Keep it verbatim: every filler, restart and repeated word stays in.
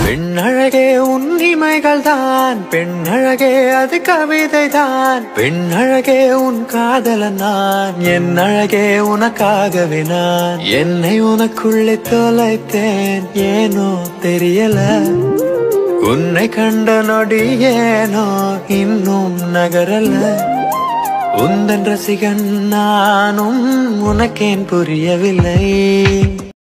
பெண்ணழகே உன் இமைகள் தான், பெண்ணழகே அது கவிதை தான், பெண்ணழகே உன் காதலன் நான், என் அழகே உனக்காகவே நான் என்னை உனக்குள்ளே தொலைத்தேன், ஏனோ தெரியல. உன்னை கண்ட நொடி ஏனோ இன்னும் நகரல. உந்தன் ரசிகன் நானும் உனக்கேன் புரியவில்லை.